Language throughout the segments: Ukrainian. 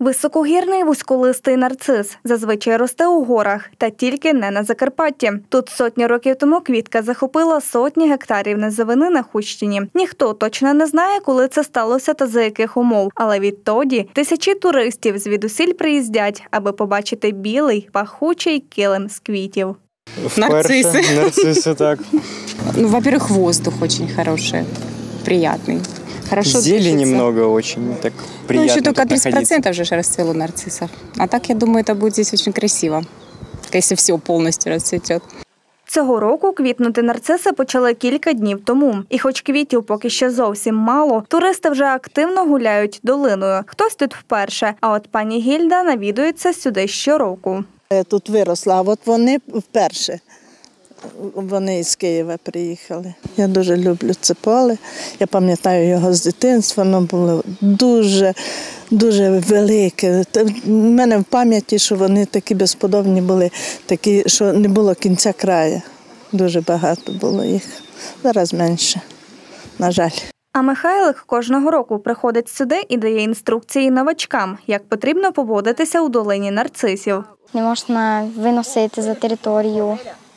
Високогірний вузьколистий нарцис зазвичай росте у горах, та тільки не на Закарпатті. Тут сотні років тому квітка захопила сотні гектарів низовини на Хустщині. Ніхто точно не знає, коли це сталося та за яких умов. Але відтоді тисячі туристів звідусіль приїздять, аби побачити білий, пахучий килим з квітів. Нарциссы. Нарциссы, так. Ну, во-первых, воздух очень хороший, приятный. Хорошо Зелени дышится. много очень, так приятно. Ну, еще только тут находиться. 30% же расцвело нарциссов. А так, я думаю, это будет здесь очень красиво, если все полностью расцветет. Цього року квітнути нарциси почали кілька днів тому. І хоч квітів поки що зовсім мало, туристи вже активно гуляють долиною. Хтось тут вперше, а от пані Гільда навідується сюди щороку. Я тут виросла, а от вони вперше. Вони із Києва приїхали. Я дуже люблю це поле. Я пам'ятаю його з дитинства, воно було дуже велике. У мене в пам'яті, що вони такі безподобні були, такі, що не було кінця краю. Дуже багато було їх. Зараз менше, на жаль. А Михайлик кожного року приходить сюди і дає інструкції новачкам, як потрібно поводитися у долині нарцисів. Не можна виносити за територію,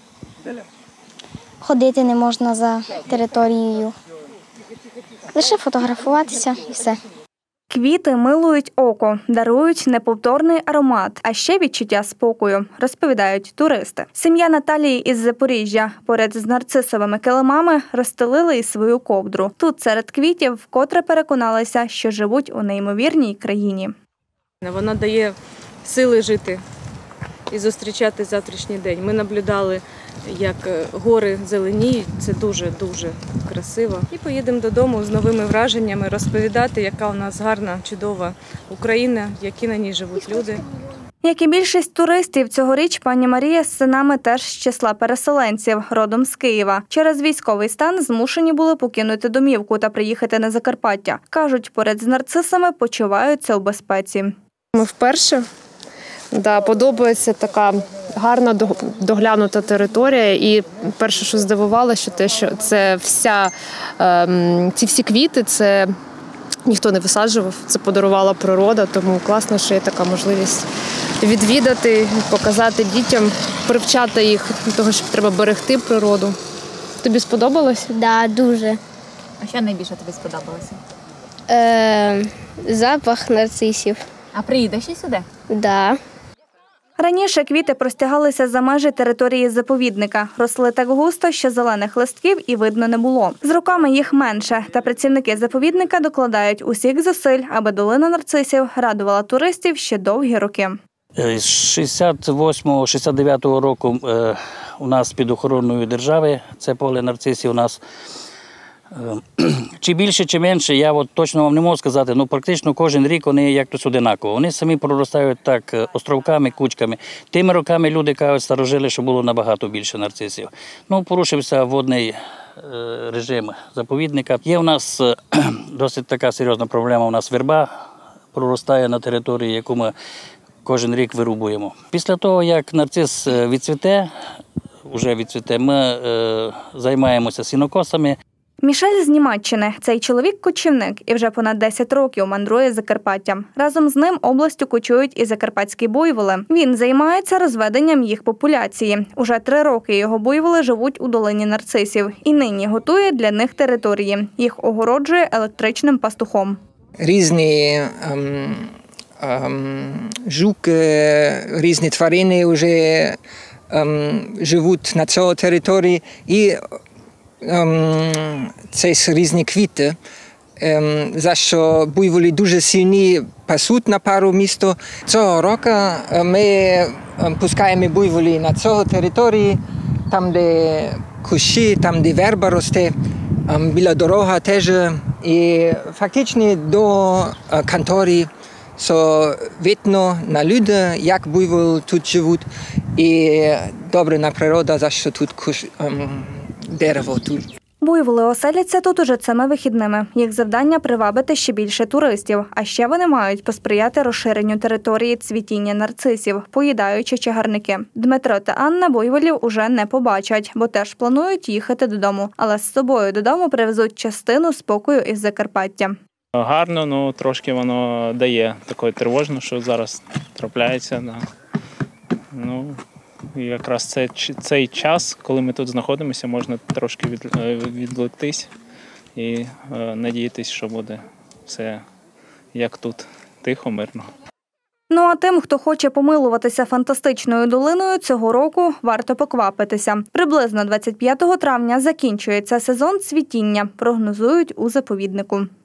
ходити не можна за територією, лише фотографуватися і все. Квіти милують око, дарують неповторний аромат, а ще відчуття спокою, розповідають туристи. Сім'я Наталії із Запоріжжя поряд з нарцисовими килимами розстелили і свою ковдру. Тут серед квітів вкотре переконалися, що живуть у неймовірній країні. Вона дає сили жити і зустрічати завтрашній день. Ми наблюдали, як гори зеленіють, це дуже-дуже красиво. І поїдемо додому з новими враженнями, розповідати, яка у нас гарна, чудова Україна, які на ній живуть люди. Як і більшість туристів, цьогоріч пані Марія з синами теж з числа переселенців, родом з Києва. Через військовий стан змушені були покинути домівку та приїхати на Закарпаття. Кажуть, поряд з нарцисами почуваються у безпеці. Ми вперше. Да, подобається така гарна доглянута територія. І перше, що здивувало, що те, що це ці всі квіти, це ніхто не висаджував, це подарувала природа, тому класно, що є така можливість відвідати, показати дітям, привчати їх до того, що треба берегти природу. Тобі сподобалось? Да, дуже. А що найбільше тобі сподобалося? Запах нарцисів. А приїдеш ще сюди? Да. Раніше квіти простягалися за межі території заповідника. Росли так густо, що зелених листків і видно не було. З роками їх менше, та працівники заповідника докладають усіх зусиль, аби долина нарцисів радувала туристів ще довгі роки. З 68-69 року у нас під охороною держави це поле нарцисів у нас. Чи більше, чи менше, я точно вам не можу сказати, практично кожен рік вони як-то одинаково. Вони самі проростають так островками, кучками. Тими роками люди кажуть, старожили, що було набагато більше нарцисів. Порушився водний режим заповідника. Є у нас досить така серйозна проблема, у нас верба проростає на території, яку ми кожен рік вирубуємо. Після того, як нарцис відцвіте, ми займаємося сінокосами. Мішель з Німеччини. Цей чоловік-кочівник і вже понад 10 років мандрує Закарпаттям. Разом з ним областю кочують і закарпатські буйволи. Він займається розведенням їх популяції. Уже 3 роки його буйволи живуть у долині нарцисів. І нині готує для них території. Їх огороджує електричним пастухом. Різні жуки, різні тварини вже живуть на цій території. І це різні квіти, за що буйволи дуже сильні пасуть на пару місто. Цього року ми пускаємо буйволи на цій території, там, де кущі, там, де верба росте, біля дороги теж. І фактично до контори видно на люди, як буйволи тут живуть, і добре на природу, за що тут дерево тут. Буйволи оселяться тут уже цими вихідними. Їх завдання – привабити ще більше туристів. А ще вони мають посприяти розширенню території цвітіння нарцисів, поїдаючи чагарники. Дмитро та Анна буйволів уже не побачать, бо теж планують їхати додому. Але з собою додому привезуть частину спокою із Закарпаття. Гарно, ну трошки воно дає такої тривожно, що зараз трапляється. Ну, і якраз цей час, коли ми тут знаходимося, можна трошки відволіктись і надіятись, що буде все як тут, тихо, мирно. Ну а тим, хто хоче помилуватися фантастичною долиною, цього року варто поквапитися. Приблизно 25 травня закінчується сезон цвітіння, прогнозують у заповіднику.